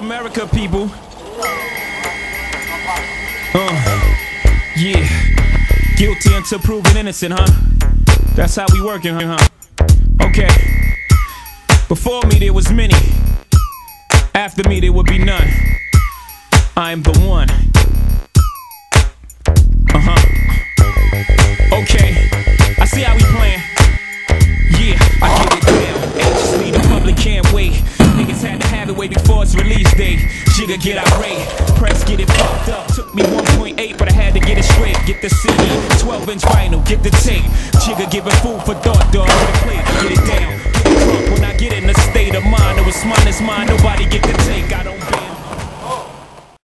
America, people. Yeah. Guilty until proven innocent, huh? That's how we working, huh? Okay. Before me there was many. After me there would be none. I am the one. Okay. I see how we playing. Yeah, I get it down. Anxiously, the public can't wait. Niggas had to have it way before its release date. Jigga get irate, press get it fucked up. Took me 1.8, but I had to get it straight. Get the CD, 12-inch vinyl, get the tape. Jigga giving food for thought, dog. Get it played, get it down. Get it drunk when I get in a state of mind. It was mine, it's mine, nobody get the take. I don't